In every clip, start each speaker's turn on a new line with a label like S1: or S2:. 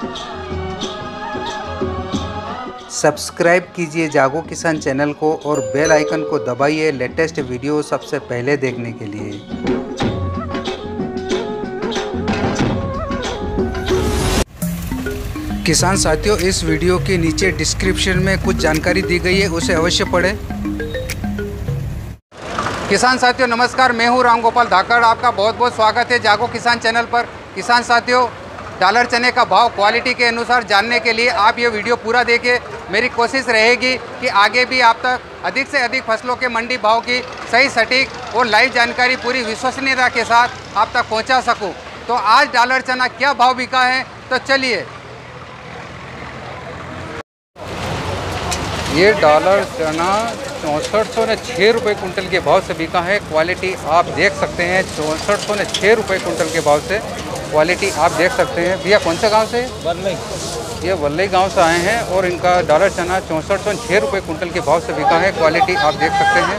S1: Subscribe कीजिए जागो किसान चैनल को और बेल आइकन को दबाइए लेटेस्ट वीडियो सबसे पहले देखने के लिए। किसान साथियों, इस वीडियो के नीचे डिस्क्रिप्शन में कुछ जानकारी दी गई है, उसे अवश्य पढ़ें। किसान साथियों नमस्कार, मैं हूं राम गोपाल धाकड़। आपका बहुत बहुत स्वागत है जागो किसान चैनल पर। किसान साथियों, डॉलर चने का भाव क्वालिटी के अनुसार जानने के लिए आप ये वीडियो पूरा देखें। मेरी कोशिश रहेगी कि आगे भी आप तक अधिक से अधिक फसलों के मंडी भाव की सही, सटीक और लाइव जानकारी पूरी विश्वसनीयता के साथ आप तक पहुंचा सकूं। तो आज डॉलर चना क्या भाव बिका है, तो चलिए। ये डॉलर चना 6406 रुपये कुंटल के भाव से बिका है। क्वालिटी आप देख सकते हैं, 6406 रुपये कुंटल के भाव से क्वालिटी आप देख सकते हैं। भैया कौन सा गांव से? वल्लई। ये वल्लई गांव से आए हैं और इनका डॉलर चना 6406 रुपये कुंटल के भाव से बिका है। क्वालिटी आप देख सकते हैं।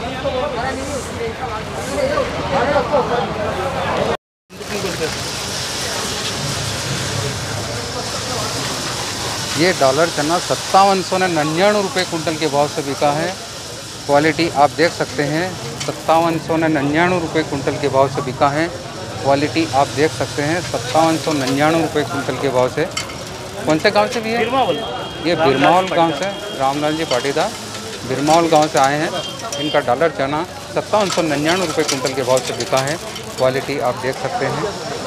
S1: ये डॉलर चना 5799 रुपये कुंटल के भाव से बिका है। क्वालिटी आप देख सकते हैं, 5799 रुपये कुंटल के भाव से बिका है। क्वालिटी आप देख सकते हैं, 5799 रुपये कुंटल के भाव से। कौन से गांव से भी है? ये बिरमावल गांव से रामलाल जी पाटीदार बिरमावल गांव से आए हैं। इनका डॉलर चना 5799 रुपये कुंटल के भाव से बिका है। क्वालिटी आप देख सकते हैं।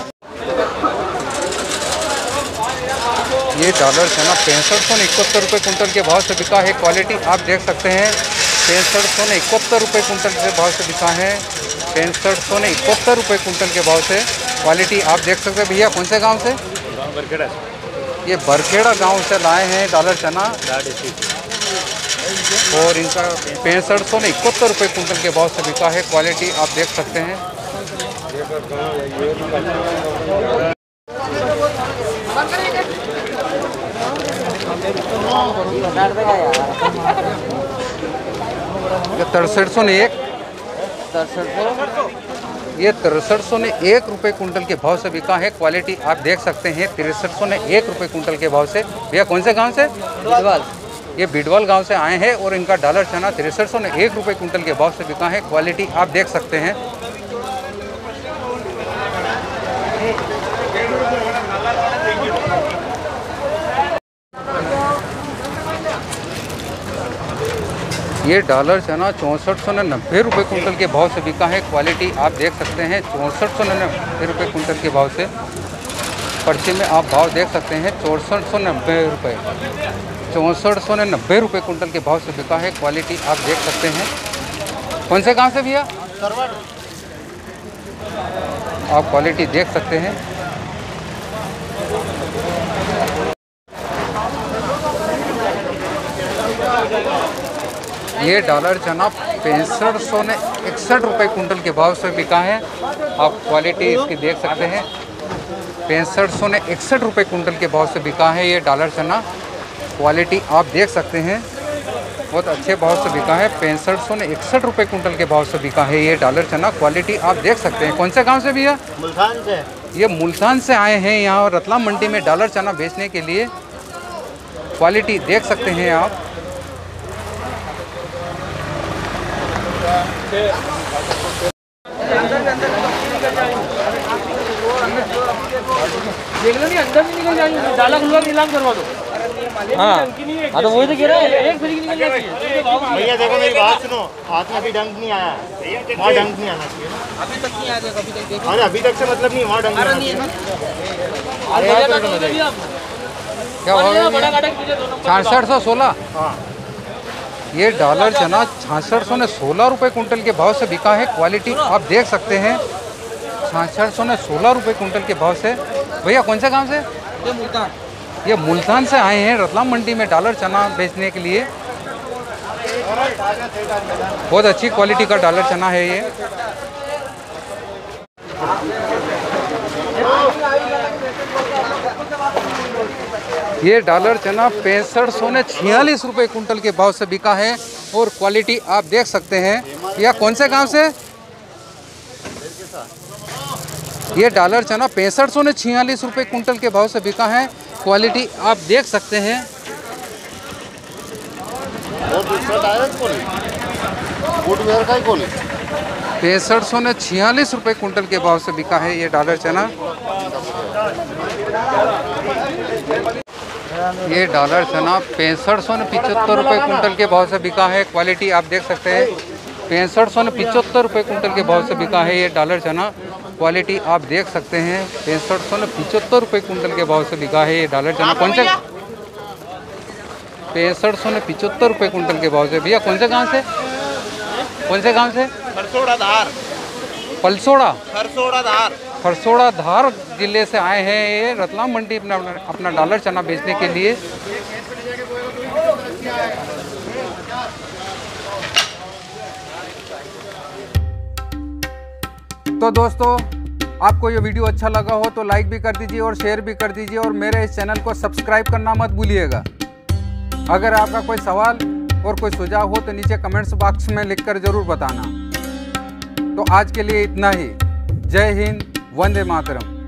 S1: ये डॉलर चना 6571 रुपये कुंटल के भाव से बिका है। क्वालिटी आप देख सकते हैं, 6571 रुपये कुंटल के भाव से बिका है। 6571 रुपये कुंटल के भाव से क्वालिटी आप देख सकते हैं। भैया कौन से गांव से? बरखेड़ा। ये बरखेड़ा गांव से लाए हैं डॉलर चना और इनका 6571 रुपये कुंटल के भाव से बिका है। क्वालिटी आप देख सकते हैं। ये 6301 ये 6301 रुपये कुंटल के भाव से बिका है। क्वालिटी आप देख सकते हैं, 6301 रुपये कुंटल के भाव से। भैया कौन से गांव से? बिडवाल। ये बिडवाल गांव से आए हैं और इनका डॉलर चना 6301 रुपये कुंटल के भाव से बिका है। क्वालिटी आप देख सकते हैं। ये डॉलर चना 6490 रुपये कुंटल के भाव से बिका है। क्वालिटी आप देख सकते हैं, 6490 रुपये कुंटल के भाव से। पर्ची में आप भाव देख सकते हैं, 6490 रुपये 6490 रुपये कुंटल के भाव से बिका है। क्वालिटी आप देख सकते हैं। कौन से गांव से भैया? आप क्वालिटी देख सकते हैं। ये डॉलर चना 6561 रुपये कुंटल के भाव से बिका है। आप क्वालिटी इसकी देख सकते हैं, 6561 रुपये कुंटल के भाव से बिका है ये डॉलर चना। क्वालिटी आप देख सकते हैं, बहुत अच्छे भाव से बिका है। 6561 रुपये कुंटल के भाव से बिका है ये डॉलर चना। क्वालिटी आप देख सकते हैं। कौन से गांव से भैया? मुल्तान से। ये मुल्तान से आए हैं यहाँ रतलाम मंडी में डॉलर चना बेचने के लिए। क्वालिटी देख सकते हैं आप।
S2: देख लो नहीं, अंदर भी निकल जाएंगे। डाला खुलवा नीलाम करवा दो। हाँ तो वही तो कह रहा है, एक फिर निकल जाती है।
S3: भैया देखो मेरी बात सुनो, हाथ में अभी डंक नहीं आया, वहाँ डंक नहीं आना चाहिए।
S2: अभी तक नहीं आया, अभी तक देखो।
S3: अरे अभी तक से मतलब नहीं, वहाँ डंक नहीं आना चाहिए।
S1: क्या हुआ? 6616।
S3: हाँ,
S1: ये डॉलर चना 6616 रुपये कुंटल के भाव से बिका है। क्वालिटी आप देख सकते हैं, 6616 रुपये कुंटल के भाव से। भैया कौन से गांव से?
S2: ये मुल्तान।
S1: ये मुल्तान से आए हैं रतलाम मंडी में डॉलर चना बेचने के लिए। बहुत अच्छी क्वालिटी का डॉलर चना है ये। ये डॉलर चना 6546 रुपये कुंटल के भाव से बिका है और क्वालिटी आप देख सकते हैं। यह कौन से गांव से? ये डॉलर चना 6546 रुपये कुंटल के भाव से बिका है। क्वालिटी आप देख सकते हैं।
S3: फुटवेयर का ही कोली
S1: 6546 कुंटल के भाव से बिका है ये डॉलर चना। ये डॉलर चना 6575 कुंटल के भाव से बिका है। क्वालिटी आप देख सकते हैं 6575 कुंटल के भाव से बिका है ये डॉलर चना। क्वालिटी आप देख सकते हैं 6575 कुंटल के भाव से बिका है ये डॉलर चना। कौन से 6575 कुंटल के भाव से। भैया कौन से गांव से, कौन से गांव से?
S3: खरसोड़ा धार।
S1: पलसोड़ा,
S3: खरसोड़ा धार।
S1: खरसोड़ा धार जिले से आए हैं ये रतलाम मंडी अपना डॉलर चना बेचने के लिए। तो दोस्तों, आपको ये वीडियो अच्छा लगा हो तो लाइक भी कर दीजिए और शेयर भी कर दीजिए और मेरे इस चैनल को सब्सक्राइब करना मत भूलिएगा। अगर आपका कोई सवाल और कोई सुझाव हो तो नीचे कमेंट्स बॉक्स में लिखकर ज़रूर बताना। तो आज के लिए इतना ही। जय हिंद, वंदे मातरम।